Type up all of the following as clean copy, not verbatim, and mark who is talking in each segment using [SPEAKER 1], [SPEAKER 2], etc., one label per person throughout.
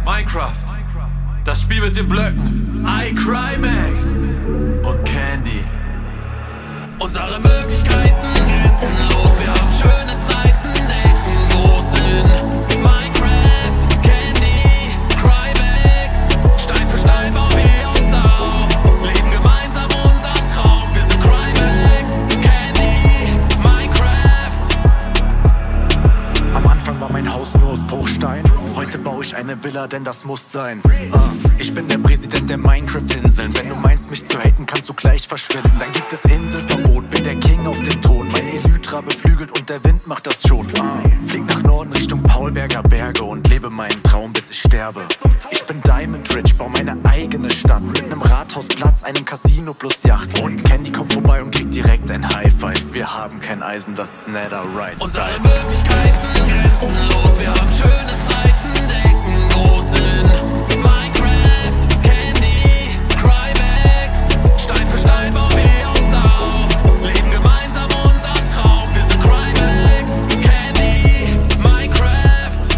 [SPEAKER 1] Minecraft, das Spiel mit den Blöcken, iCrimex und Candy. Unsere Möglichkeiten grenzenlos, wir haben schöne Zeiten, denken groß in Minecraft, Candy, Crimex. Stein für Stein bauen wir uns auf, leben gemeinsam unseren Traum. Wir sind Crimex, Candy, Minecraft.
[SPEAKER 2] Am Anfang war mein Haus nur aus Bruchstein. Heute baue ich eine Villa, denn das muss sein. Ich bin der Präsident der Minecraft-Inseln. Wenn du meinst, mich zu haten, kannst du gleich verschwinden. Dann gibt es Inselverbot, bin der King auf dem Thron. Mein Elytra beflügelt und der Wind macht das schon. Flieg nach Norden Richtung Paulberger Berge und lebe meinen Traum, bis ich sterbe. Ich bin Diamond Rich, baue meine eigene Stadt mit einem Rathausplatz, einem Casino plus Yacht. Und Candy kommt vorbei und kriegt direkt ein High Five. Wir haben kein Eisen, das ist Netherite.
[SPEAKER 1] Unsere Möglichkeiten grenzenlos, wir haben schöne Zeiten, denken groß in Minecraft, Candy, Crimex. Stein für Stein bauen wir uns auf, leben gemeinsam unseren Traum. Wir sind Crimex, Candy, Minecraft.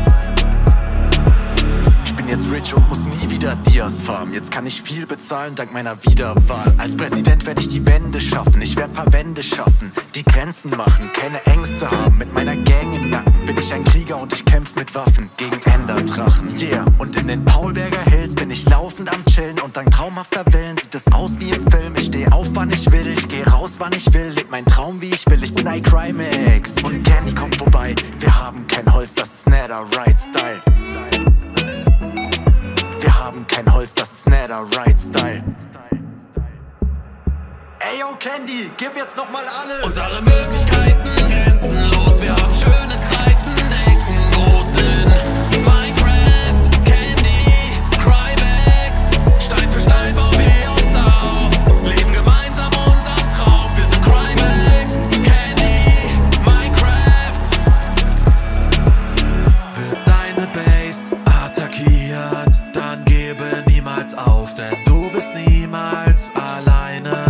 [SPEAKER 2] Ich bin jetzt rich und muss nie wieder Dias farmen. Jetzt kann ich viel bezahlen dank meiner Wiederwahl. Als Präsident werde ich die Wände schaffen. Ich werde paar Wände schaffen, die Grenzen machen, keine Ängste haben. Mit meiner Gang im Nacken bin ich ein Krieger und ich kämpf mit Waffen gegen Enderdrachen. Yeah, und in den Paulberger Hills bin ich laufend am Chillen. Und dank traumhafter Villen sieht es aus wie im Film. Ich steh auf, wann ich will, ich geh raus, wann ich will. Leb mein Traum, wie ich will, ich bin iCrimex. Und Candy kommt vorbei, wir haben kein Holz, das ist Netherite-Style. Wir haben kein Holz, das ist Netherite-Style. Ey yo Candy, gib jetzt noch mal alles.
[SPEAKER 1] Unsere Möglichkeiten grenzenlos, wir haben schöne Zeiten, denken groß in Minecraft, Candy, Crimex. Stein für Stein bauen wir uns auf, leben gemeinsam unseren Traum. Wir sind Crimex, Candy, Minecraft. Wird deine Base attackiert, dann gebe niemals auf, denn du bist niemals alleine.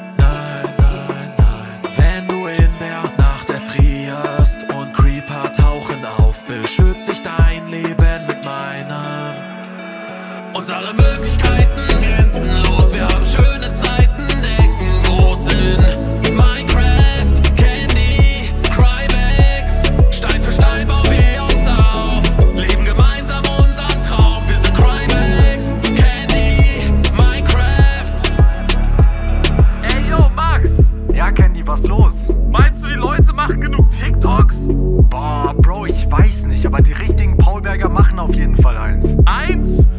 [SPEAKER 1] Beschütze ich dein Leben mit meinem. Unsere Möglichkeiten grenzenlos, wir haben schöne Zeiten, denken groß in Minecraft, Candy, Crimex. Stein für Stein bauen wir uns auf, leben gemeinsam unseren Traum. Wir sind Crimex, Candy, Minecraft.
[SPEAKER 3] Ey yo Max!
[SPEAKER 2] Ja Candy, was los?
[SPEAKER 3] Meinst du, die Leute machen genug TikToks?
[SPEAKER 2] Boah, Bro, ich weiß nicht, aber die richtigen Paulberger machen auf jeden Fall eins.
[SPEAKER 3] Eins?